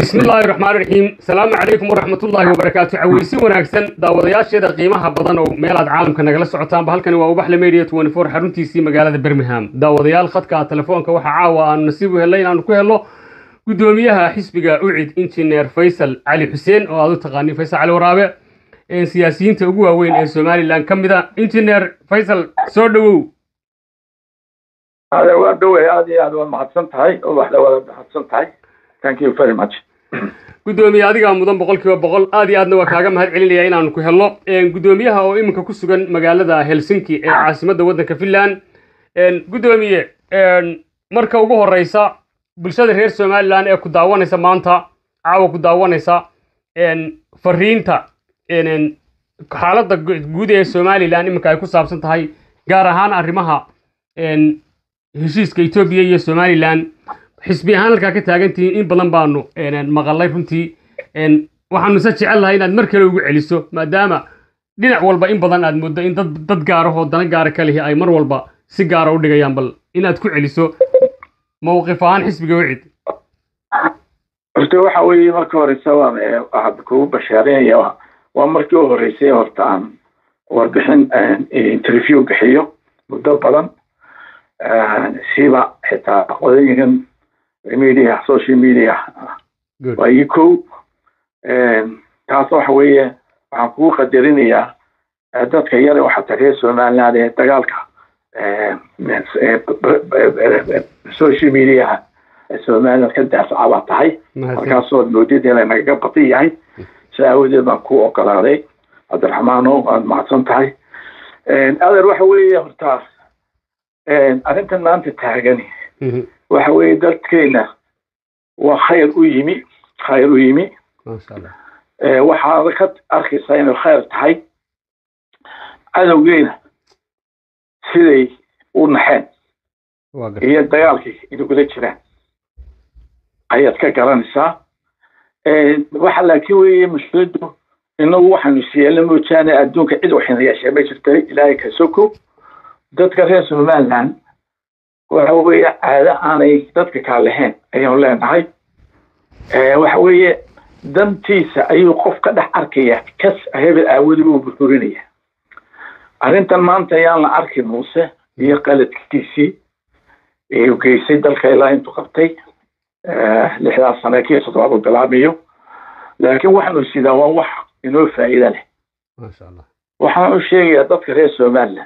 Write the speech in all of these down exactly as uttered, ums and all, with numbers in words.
بسم الله الرحمن الرحيم. السلام عليكم ورحمة الله وبركاته. عويسي وناكسن داودياشيدا qiimaha badan oo meelaad caalamka nagala socotaan halkani waa ubax la media twenty four xaruntiisii magaalada Birmingham. Daawadayaal khadka telefoonka waxa caawa aan nasiib u helay inaan ku helo gudoomiyaha xisbiga U C I D Engineer Faisal Ali Hussein oo aad u taqaaniin Faisal Ali Waraabe ee siyaasiyiinta ugu waaweyn ee Somaliland kamida. Engineer Faisal soo dhawow. هذا هو دوي هذه هذا المحسن تاعي وواحد هذا المحسن تاعي. Thank you very much. gudoomiyaha adiga mudan boqolkiiba boqol aad iyo aadna waa kaaga mahad celinaya inaan ku helno gudoomiyaha oo iminka ku sugan magaalada Helsinki ee caasimadda waddanka Finland. gudoomiye marka ugu horeysa bulshada reer Somaliland ee ku daawanaysa maanta caawa ku daawanaysa fariinta xaaladda guud ee Somaliland iminka ay ku saabsan tahay gaar ahaan arrimaha heshiiska Itoobiya iyo Somaliland xisbi ahaan halka ka taagantiin in badan baanu maqalay runtii waxaanu sa jecelahay inaad mar kale ugu celiso maadaama dhinac walba in badan aad muddo in dad dad gaar ah oo dana gaar ka leh ay mar walba si gaar ah u dhigayaan bal inaad ku celiso mowqif ahaan xisbiga U C I D. horta waxa weeye markii hore sawaan waxaad ku bashaareenaya waa markii u horeysay horta aan warbixin interview bixiyo muddo badan siba xitaa qodaygan media social media ويكو taas waxa weeye waxaan ku qadarinayaa dadka yar oo xataa reer Somaliland ee dagaalka social media Somaliland ka daafaca tahay markaasoo moodideen naga batiyay saawadeed baan ku oggolaaday Cabdiraxmaan oo aad mahadsan tahay adeer waxa weeye horta arrintan maanta taagani waxa weeye dadkeena waa khayr u yimi khayr u yimi ma sha Allah ee waxa ka arkaysaa inuu khayr tahay adawgeena siday u naxeen iyo dagaalkii inuu kula jiraan ayaad ka garanaysaa ee waxa laakiin weeye mushkiladu inuu waxaanu siiyay moojaane adduunka cid waxina yeeshay ma jirtay ilaahay ka soko dadka reer Somaliland waxa weeye caada aanay dadka ka lahayn ayaan leenahay ee waxa weeye dantiisa ayuu qof ka dhex arkaya kas hebel aawadi uu burburinaya arrintan maanta ayaan la arkin Muuse iyo qaladkiisii ee uu geysay dalka ilaa intuu qabtay lixdan sano kii soddobaad bilaabmayo laakiin waxaanu sidaa waa wax inoo faa'iido leh ma sha Allah waxaan u sheegayaa dadka reer Somaliland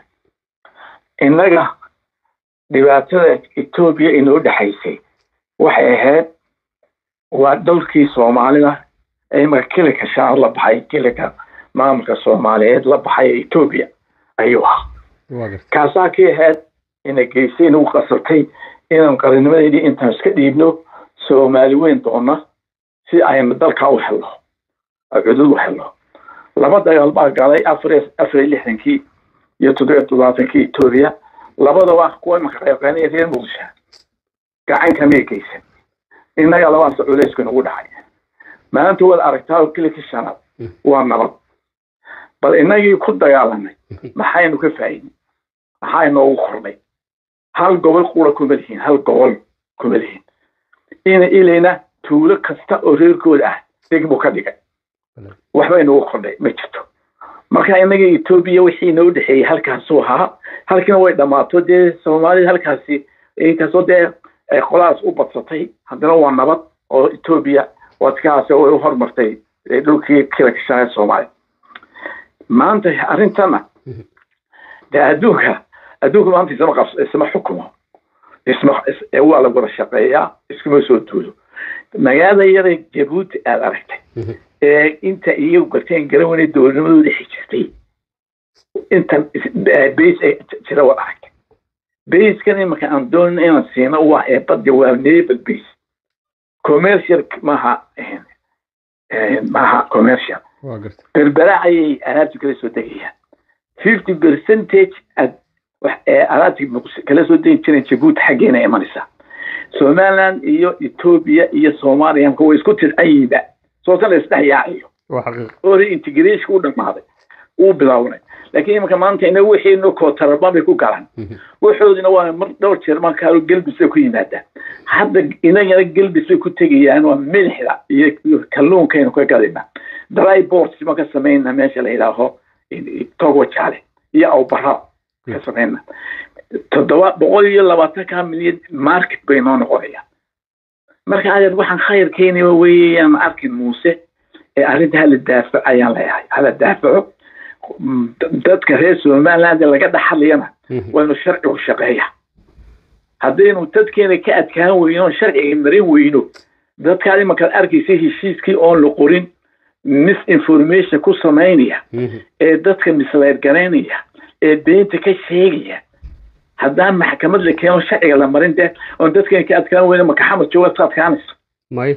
innaga dhibaatada Itoobiya inoo dhaxaysay waxay ahayd waa dalkii Soomaalida ay markilka shaar la baxay kilka maamulka Soomaaliyeed la baxay Itoobiya ayuu kaasaa ka ahayd inay geyseen uu qasabtay inaan qarnimadeedii intaan iska dhiibno Soomaali weyn doona si ay dalka u helo cudud u helo laba dagaal baa galay afar afar lixdankii iyo toddobaatankii Itoobiya labadaba kuwa ma qayqaanay reer Muqdisho gacan ka meekaysan innaga laba socodleysku ugu dhacay maanta wada aragtaa kilka shanaad waa nabad bal innagii ku dagaalanay maxaynu ka faa'iiday maxaynu ugu qornay hal gobol qura ku malihiin hal gobol ku malihiin ina ilayna tuulo kasta oo reerkooda ah degmo ka dhigay waxba inuu qornay ma jirto marka innaga Itoobiya wixii noo dhaxeeyay halkaas oo ahaa halkina way dhamaato dee Soomaalida halkaasi ee kasoo dee qolaas u badsatay haddana waa nabad oo Itoobiya wadkaas oo u hormartay dhulkii kala kashanay Soomaaliya maanta arrintana da adduunka adduunka maanta isma qabs isma xukumo isma waa la wada shaqeeyaa iskuma soo tuulo magaalada yar ee Djibouti aad aragtay ee inta iyo galteen garoonay dowladnimadu xijirtay inta base jira waa aragtay base kan marka aan doon inaan siino waa ee badda waa naval base commercial maha ee maha commercial waa gartay berbera ay alaabta kala soo degayaan fifty percent ad wax ee alaabta kala soo degay jireen Djibouti xageena imanaysa Somaliland iyo Itoobiya iyo Soomaaliya ku isku tidcayba soo kale isdhayaayo waa xaqiiq oo integration u dhamaaday uu bilaaway laakiin imika maanta ina wixii no kootarabay ku galaan waxoodina waa mar dhowr jeer ma kaalo galbis ku yimaada hadda inagana galbis ku tagayaan waa milixda iyo kalluunka inuu ka gadina dry ports ma ka sameeyna meesha la ilaaho togo jaale iyo aw bara ka sameeyna toddoba boqol iyo labaatan ka milyan market bay noo noqonayaan marka aad waxaan khayr keenay weeyaan arkin muuse ee arinta la daafac ayaan leeyahay hala daafaco dadka reer Soomaaliland laga dhaxlayna waa inuu sharci u shaqeeyaa haddaynu dadkeena ka adkaan weyno sharciga marin weyno dadka marka arkaysay heshiiskii oo la qorin misinformation ku sameynaya ee dadka misleer gareynaya ee beenta ka sheegaya haddaan maxkamad la keeno sharciga la marin dee oo dadkeena ka adkaan weyno maxkamad jooga adkaanayso may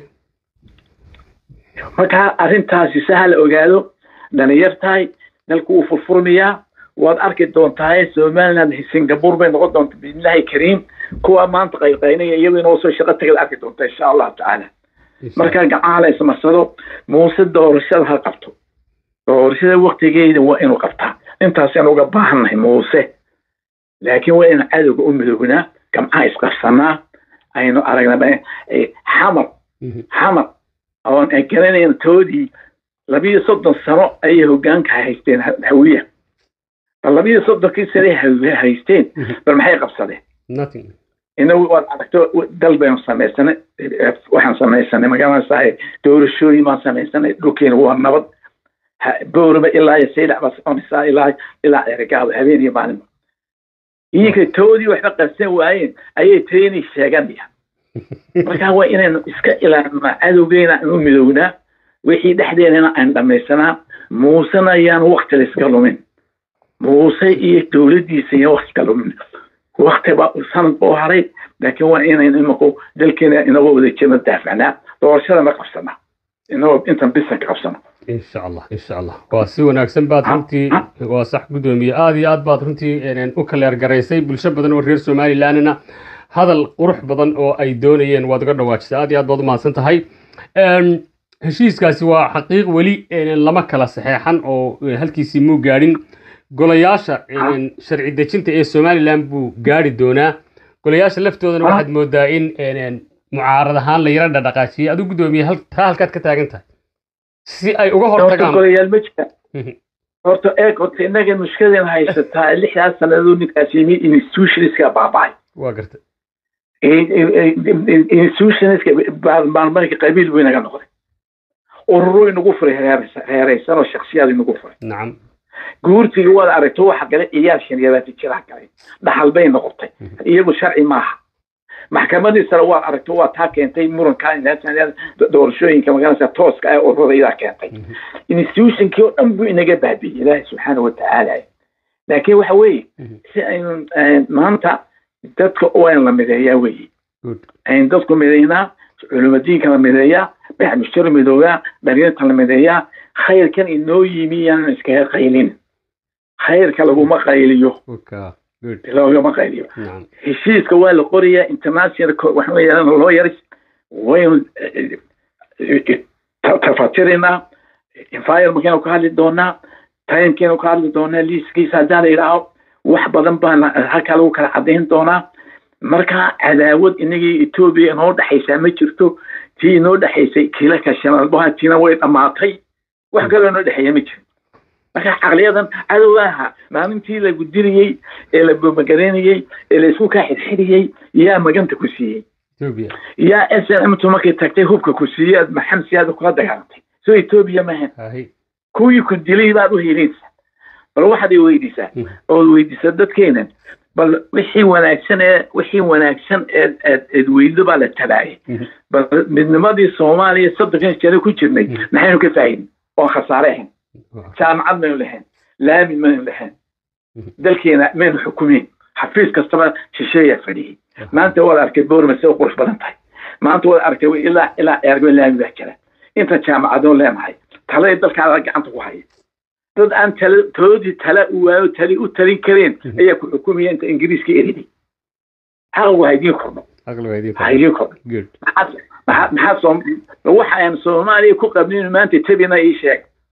marka arrintaasi sahal ogaado dhalinyartahay dalku uu furfurmiyaa waad arki doontaa Soomaaliland Singapore bay noqon doonta billahi kariim kuwa maanta qayqaynaya iyadoo inoo soo shaqo tagay arki doonta insha Allah taala marka gacaale ismarsado muuse doorashada ha qabto doorashada waqtigeeda waa inuu qabtaa intaas aan uga baahanahay muuse laakiin waa in cadowga u midoobnaa gamca isqarsanaa aynu aragnaa xamar xamar oo ay garanayaan toodii labiyo soddon sano ay hoggaanka haysteen hawiya labiyo soddonkii sano haysteen bal maxay qabsadeen nothing inuu wad aragto dalbaynu samaysanay waxaan samaysanay magaalada doorashooyin ma samaysanay dhulkeena waa nabad boorba ilaa saylac bas on saa ilaa ilaa ergaad habeen iyo maalin iyaga toodii waxba qabsan waayeen ayay training sheeganayaan marka waa inaynu iska ilaalino cadowgeena u midownaa wixii dhexdeena aan dhamaysanaa muusana ayaan waqti la iska lumin muuse iyo dowladdiisa iyo waqti ka lumin waqti baa sanad boo haray laakiin waa inaynu imako dalkeena inagoo wada jirno daafacnaa doorashada ma qabsana inagoo intan bisan ka qabsano insha allah insha allah waa si wanaagsan baad runtii waa sax gudoomiye aad iyo aad baad runtii u kaleer garaysay bulsho badan oo reer Soomaalilandna hadal qurux badan oo ay doonayeen waad uga dhawaajisay aad iyo aad baad u mahadsan tahay heshiiskaasi waa xaqiiq weli lama kala saxeexan oo halkiisii muu gaadhin golayaasha sharci dejinta ee Soomaaliland buu gaari doonaa golayaasha laftoodana waxaad moodaa in mucaarad ahaan la yara dhaqaajiyay adigu gudoomiye halkaad ka taagan tahay si ay uga hortagaan golayaal ma jira horta eeg horta inaga mushkiladan haysataa lixdaas sanadood ninkaas yimi institutionska baabay waa gartay institutionska baarlamaanka qabiil weyn naga noqday ururo inagu furay heeraysan oo shakhsiyaad inagu furay nacam guurtiga wada aragto waxa kale ciyaar shaniyabaad jira kale dhaxal bay noqotay iyagu sharci maaha maxkamadii sare waa aragto waa taa keentay muranka inaan doorashooyinka magaalada tooska ay ururada ila keentay institutionkii oo dhan buu inaga baabiyay Ilaahay subhanahu wa ta'ala laakiin waxa weeye si aynu maanta dadka oo aan la mideeyaa weeye ay dadku mideeyna culimadiinka la mideeyaa baa mushtar midooga dhalinyarta la mideeyaa khayrkan inoo yimiyaan iska qaylin khayrka lagu ma qayliyo لو ما قايل هشيس كوال قرية international وحنا يلا lawyers وين تفاتيرنا انفاير مكانه كهال دونا تاين كانوا كهال دونا ليس كيس هذا يراو وحبا ذنبا هكا لو كان عدين دونا مركا عداود إني إثيوبيا نور حيسا ما جرتو تي نور حيسا كلا كشمال بها تينا وين أماطي وحكا نور حيسا ما جرتو marka aqliyadan cadawaaha maalintii la gudiriyay ee la bamagareynayay ee la isku ka xidxidiyay yaa maganta ku siiyay Ethiopia yaa S N M tu markay tagtay hubka ku siiyay maxam siyaada ku dagaalantay soo Ethiopia ma ahayn kuwii ku dilay baad u helaysaa bal waxaad i weydiisaa oo weydiisaa dadkeena bal wixii wanaagsan ee wixii wanaagsan ee ee weydiido baa la tabaayay bal midnimadii Soomaaliya saddex jeer ku jirnay maxaynu ka faa'iidin oo khasaareen جامعة من لهن لا من لهن ذلكينا من حكومين حفيز كستبا شيء فريه ما أنت ولا أركبور مسوي قرش بدنتاي ما أنت ولا أركبور إلا إلا أرجو لا مذكرة أنت جامعة دون لا معي تلا يدلك على عن تقوحي ضد أن تل تودي تلا وتلي وتلي كرين هي حكومية أنت إنجليز كيريدي أغلب هيدين كرنا أغلب هيدين هيدين كرنا ما ما حصل روح أيام سومالي كوك قبلين ما أنت تبينا أي شيء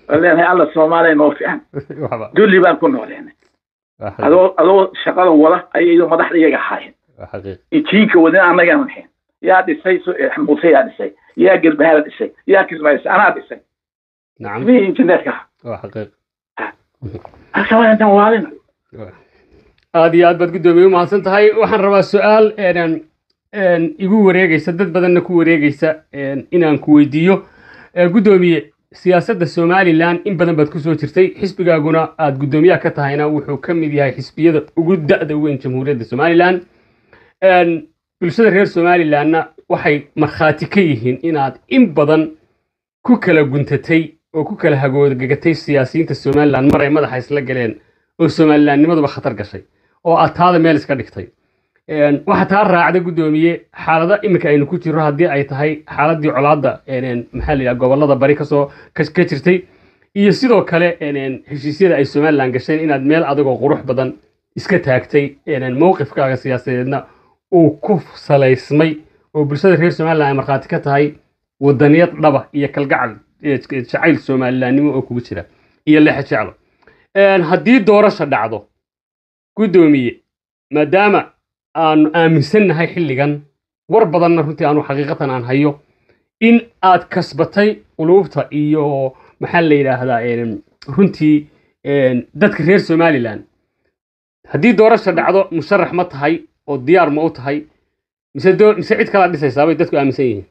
لأن الله الصومالي نوفيان دول اللي بان كنا علينا هذا هذا شغال ولا أي يوم ما دحر يجا حاين يجيك ودنا أنا جا من حين يا دي سي حموسي يا دي سي يا قلب هذا دي سي يا كذا بس أنا دي سي نعم في إنترنت كه حقيقي سواء أنت موالنا هذه أدبت قدومي وما سنت هاي وحن ربع السؤال إن إن يقول وريجي سدد بدنا كو وريجي س إن إن أنكويديو قدومي سياسة الصومالي لان إن بدنا بتكسو ترتي حسب جاكونا أد قدومية كتاهنا وحكم دي هاي حسبية وجود ده وين جمهورية الصومالي لان إن بالشدة غير الصومالي لان وحي مخاتكيهن إن أد إن بدن كوكلا جنتتي وكوكلا هجود جتي السياسيين الصومالي لان مرة ما ده حيسلق جلين والصومالي لان ما ده بخطر قشي أو هذا مالس كدكتي إن واحد هالرا عدا قدومية حالة إمك أي نكوتي روح دي أي تهاي حالة دي علادة إن محلي أقوى الله ده بريكسو كش كترتي يصيروا كله إن هالشيء أي سومال لانجشين إن أدميل أدقى قروح بدن إسكتاكتي إن الموقف كاغ سياسينا وكف سلايسمي وبرشاد غير سومال لان مرخاتي كتهاي والدنيا لبا يكل قعد شعيل سومال لانيمو أكو بتشرا يلي حشعله إن هدي دورة شدعضو قدومية مدام aan aaminsannahay xilligan war badanna runtii aanu xaqiiqatan aan hayo in aad kasbatay quluubta iyo maxaa la yiraahdaa runtii dadka reer Somaliland haddii doorasho dhacdo musharax ma tahay oo diyaar ma u tahay mise door mise cid kala dhisaysaa bay dadku aaminsan yihiin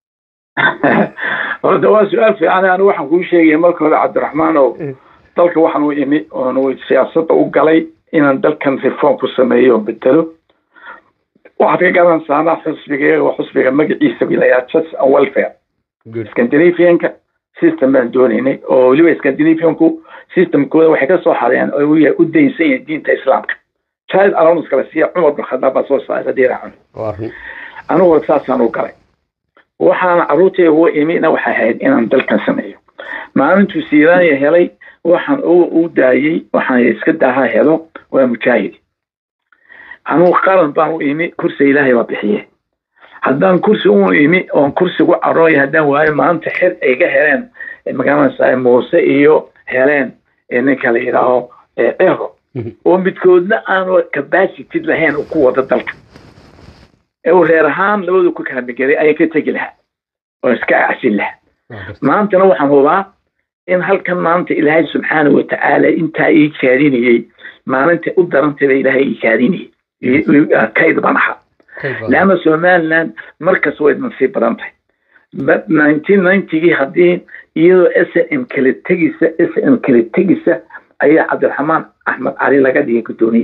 horta waa su'aal fiican aan waxaan kuu sheegay marka hore Cabdiraxmaan oo dalka waxaan u imi oo siyaasadda u galay inaan dalkan reform ku sameeyo bedelo waxaan ka garan saana xisbiga oo xisbiga magaciisa wilaayad chas welfare Scandinavian system baan doonaynay oo waliba Scandinavianku systemkooda waxay ka soo xareen oo u daysan diinta islaamka child allowance kala siiya Umar bin Khattab baa soo saaray diiraan anigu wasaasaan u galay waxaan caruurtay ugu imina waxay ahayd inaan dalkan sameeyo maalintuu siiraan helay waxaan u daayay waxaan iska daaha helo waa mujaahid أنا قارن بانو إيمي كرسي إلهي وبحيه هدان كرسي أمو إيمي أو كرسي وعراي هدان وهاي ما أنت حر إيجا هيران مكان ساي موسى إيو هيران إنك اللي راهو إيهو ومتكودنا أنا كباسي تدلهين وقوة الدلك أو هيرهان لو دو كوكا بكري أي كتجي لها وإسكا عسل لها ما أنت نوحا هو إن هل كان ما أنت إلهي سبحانه وتعالى أنت إيه كاريني ما أنت قدر أنت إلهي كاريني كيد بنحة لأن سومالان مركز ويد من سيب برامتي ألف وتسعمية وتسعين هدين يدو اس ام كليتجيسة اس ام كليتجيسة أي عبد الرحمن أحمد علي لقد يكتونيه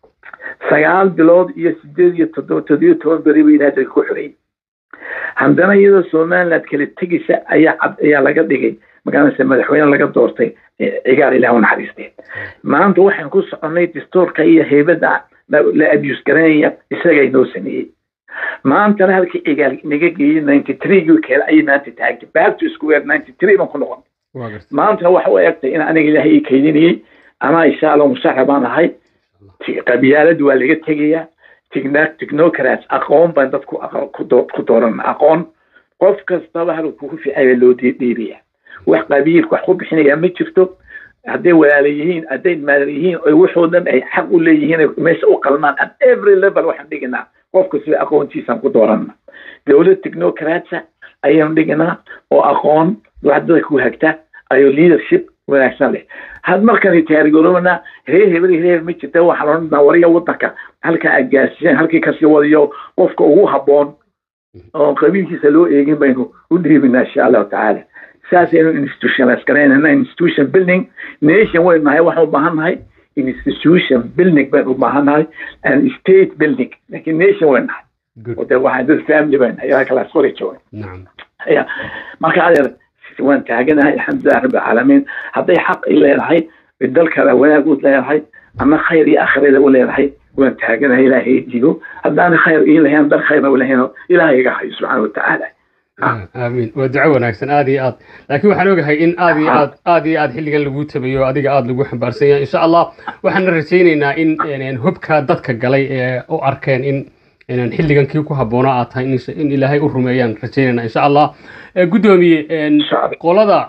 سيال بلاد يسجل يتدو تدو تون بريبين هذا الكحرين عندنا يدو سومالان كليتجيسة أي عبد أي لقد يجي مكان سمى الحوين لقد دورتي إيجار إلهون حديثين ما أنت واحد نقص عنية دستور كأي هيبة لا أبيوس كرانية إسرائيل نوسني ما أنت أنا هلك إيجال نيجي ninety-three يوكل أي نانتي تاج back to square ninety-three من كلهم ما أنت هو حوالك إن أنا إلى هي كيني أنا إن شاء الله مساعد أنا هاي قبيلة دولية تجية تكناك تكنوكرات أقوم بندتكو أقوم كدورنا أقوم قف كستابه الوقوف في أي لودي ديبيا وقبيل وحب حين يوم شفتوا هدي ولاليين هدي ماليين وحودن أي حق وليين مش أقلمان at every level واحد ديجنا قف كسر أقوم تيسان كدورنا دولة تكنوكرات أيام ديجنا وأقوم واحد يكون هكذا أيو leadership ونحسن له هذا مركز يتهرجلونا هي هي هي مش توا حرون نورية وطنك هل كأجاسين هل كسر وليو قف كوه هبون أو قبيل كسلو يجي بينه ودري من إن شاء الله تعالى ساس إنه institution أسكرين هنا institution building nation وين ما هي واحد بهم هاي institution building بين بهم هاي and state building لكن nation وين هاي وده واحد الفاميلي بين هاي كلاس صوري شوي نعم يا ما كان وين تاجنا الحمد لله رب العالمين هذا حق إلا هاي الدلك هذا وين أقول لا هاي أما خير يا آخر إذا ولا هاي وين تاجنا إلى هي جيو هذا أنا خير إلى هنا دل خير ولا هنا إلى هي قاعد سبحانه وتعالى آمين ودعوة ناكسن آدي آد لكن وحنا وجهي إن آدي آد آدي آد حلقة اللي قلت بيو آدي آد اللي قوحن بارسيا إن شاء الله وحنا رسينا إن يعني إن هبك ضدك قلي أو أركان إن إن حلقة كيوكو هبونا آتها إن إن إلهي أرميان رسينا إن شاء الله قدومي إن قلدا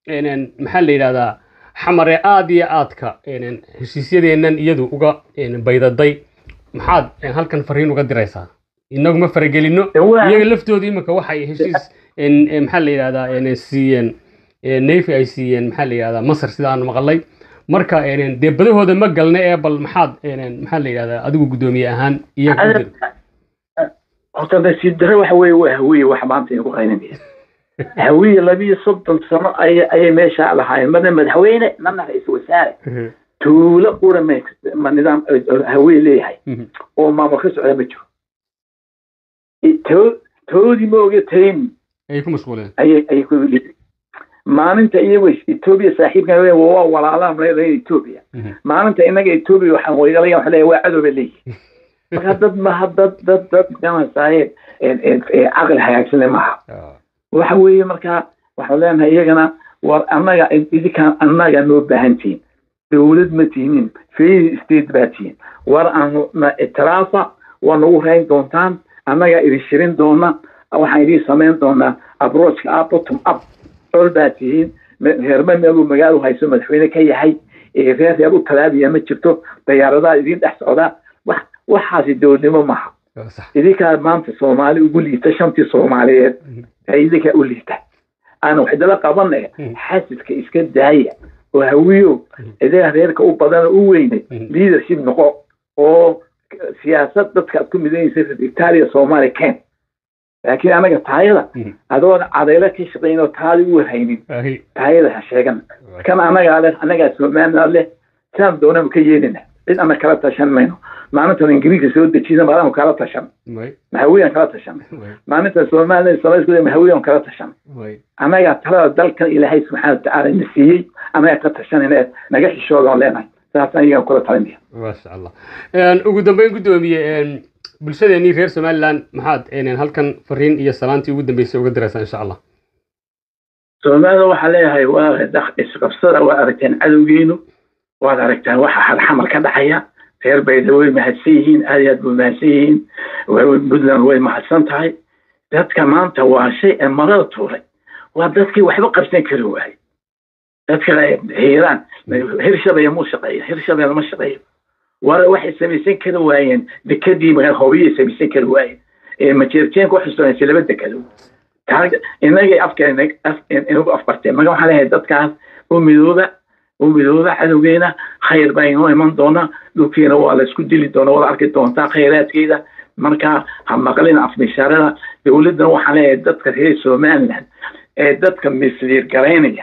een maxaa la yiraahdaa xamare aad iyo aadka een heshiisyadeenan iyadu uga een baydaday maxaad halkan fariin uga diraysaa inagu ma faragelino iyaga laftooda imika waxay heshiis een maxaa la yiraahdaa een siiyeen een neefi ay siiyeen maxaa la yiraahdaa Masar sida aan maqalay marka een de badahooda ma galna ee bal maxaad een maxaa la yiraahdaa adigu gudoomiye ahaan iyaga horta si dare waxa weeye waa hawiye wax maanta ay ku qaynayeen hawiye labiyo soddon sano ay ay meesha lahaayeen madam madaxweyne mana ra'iisul wasaare tuulo qurameed ma nidaam hawiye leeyahay oo maamulka socda ma jiro toodi mooga teen ay ku mashquuleen ay ay ku maalinta iyagu Ethiopia saaxiibkan waa walaalaan leeyahay Ethiopia maalinta inaga Ethiopia waxaan weygalay waxa leeyahay waa cadow leeyahay marka dad ma dad dad dad kama saayeen ee ee aqal hagaagsan ma waxa weeye marka waxa leenahay iyagana war anaga idinka anaga noo baahantiin dawlad ma tiinin fi state baatiin war aan itraafa wa noo rayn doontaan anaga idin shirin doona waxaan idin sameyn doonaa approach up bottom up all baatiin heerma meel magaalo hayso madaxweyne ka yahay ee reer yabu talaabiya ma jirto diyaaradaha idin dhex socda wax waxaasi dawladnimo ma idinka maanta Soomaali ugu liita shantii Soomaaliyeed ay idinka u liita ana waxa dala qabanay xasidka iska daaya oo hawiyo idaha reerka u badan u weynay leadership noqo oo siyaasad dadka ku mideeyay Italia Soomaali keen laakiin anaga taayada adoon cadayla ka shaqeeyno taadi u haynin taayada sheegan kan anaga leh anaga Soomaaliland leh tan doonam ka yeelina in ana kala tashan mayno maalinta Ingiriiska soo dejiyay maalinta kala tashan mahawiyan kala tashan maalinta Soomaaliland Soomaaliland mahawiyan kala tashan anaga talada dalkan Ilaahay subhanahu wa ta'ala nasiiyay anaga ka tashanayna naga xishoodo leenahay saasaan iyaga kula talinaya ma sha Allah een ugu dambeyn gudoomiye een bulshadeeni reer Soomaaliland maxaad een halkan fariin iyo salaantii ugu dambeysay uga diraysaa insha Allah Soomaaliland waxa leeyahay waa dakhs isqabsada waa aragteen cadowgeenu waa aragtaan waxa hal xamal ka dhacaya reer Baydhabo ma hadsiin aad buu mahadsiin way budlan way mahadsan tahay dadka maanta waa shay marada tuuray waa dadkii waxba qabsan kari waayay dadka heeraan hirshabaya mu shaqeeyo hirshabaya ma shaqeeyo wara waxay samaysan kari waayeen dekadii ma hoobiye samaysan kari waayeen ee ma jirteen ku xuseen silaba dekado taag inaga afkeena inaga afbartay ma waxa leeyahay dadkaas oo midooba ومدوبة حدوجينا خير بينه من دونا لوكينا ولا سكود دي دونا ولا أركض دونا خيرات كذا مركا هم قلنا في مشارنا بيولدنا وحنا دت كثير سومالنا دت كم مثير كرينيا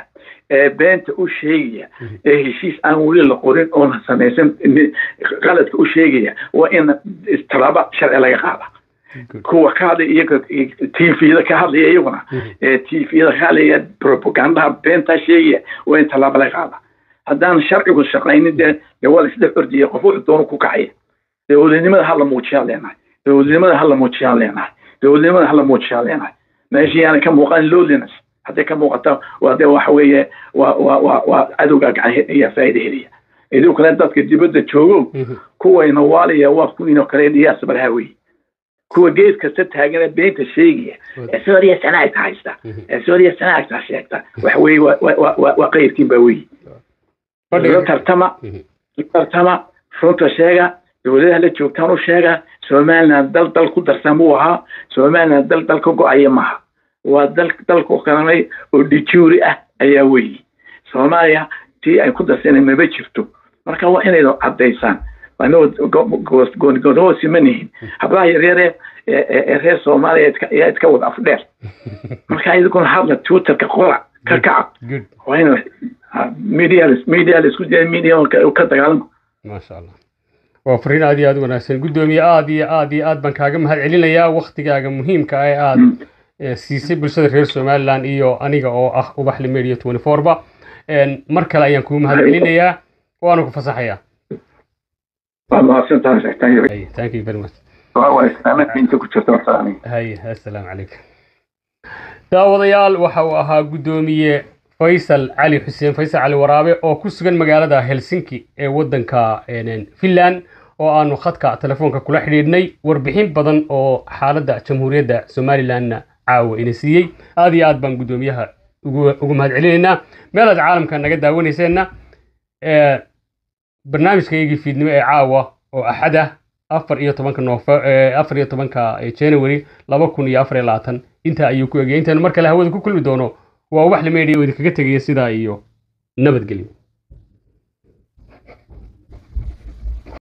بنت أشياء هالشيء أول القرآن أون سمسم قالت أشياء وإن استرابة شرع لا يقابل كوا كذا يك تيفي ذا كذا يجونا تيفي ذا كذا بروباغندا بنت أشياء وإن طلب لا يقابل هذا الشرق والشقين ده جوال سد فردي قفول دون كوكعية يقول لي ماذا هلا موتشال لنا يقول لي ماذا هلا موتشال لنا يقول لي ماذا هلا موتشال لنا ماشي أنا كم وقت لولنس حتى كم وقت وهذا وحوية و و و وأدوك هي فائدة هي إذا كنت تذكر جبت تشوفه كوا ينوالي يوافقون ينقلين ياسب الهوي كوا جيس كست هاجنا بيت الشيء سوريا سنة تعيشتا سوريا سنة تعيشتا وحوي و و وقير كيمبوي ترتمى ترتمى فرنت الشيء يقولها اللي تشوفونه الشيء سومالنا دل دل كدر سموها سومالنا دل دل كوكو أيامها ودل دل كوكاني وديتوري أيوي سوماليا تي أي كدر سنة ما بتشوفتو مركا هو إنه لو عديسان وأنا جوز جون جوز مني هبلا يريره يرير سوماليا يتكون أفضل مركا يكون حاضر تويتر كقرع ككعب وين ميديا ميديا الاسكوديا ميديا وكتغالم ما شاء الله وفرين عادي عاد وناسين قدومي عادي عادي عاد بان كاغا مهد علينيا وقتيغا مهمكا اي عاد سيسي بلشده reer Soomaaliland iyo aniga oo ah ubaxli media twenty-four ba een mar kale ayaan ku mahad celinayaa waana ku fasaxayaa الله سنتان سحتاني thank you very much waa islaamad inta ku jirto waxaan hay assalaamu calaykum daawadayaal waxa uu ahaa gudoomiye Faisal Ali Hussein Faisal Ali Waraabe oo ku sugan magaalada Helsinki ee wadanka Finland oo aanu khadka telefoonka kula xiriirnay warbixin badan oo xaaladda jamhuuriyadda Somaliland caawa inay siiyay aad iyo aad baan gudoomiyaha ugu mahad celinayna meelaad caalamka naga daawanayseena ee barnaamijkaygii fiidnimo ee caawa oo axada afar iyo tobanka Noofembar afar iyo tobanka January laba kun iyo afar iyo labaatan inta ayuu ku eegay intaan markale hawada ku kulmi doono waa wax la meedhiyo idinkaga tagay sida iyo nabadgelyo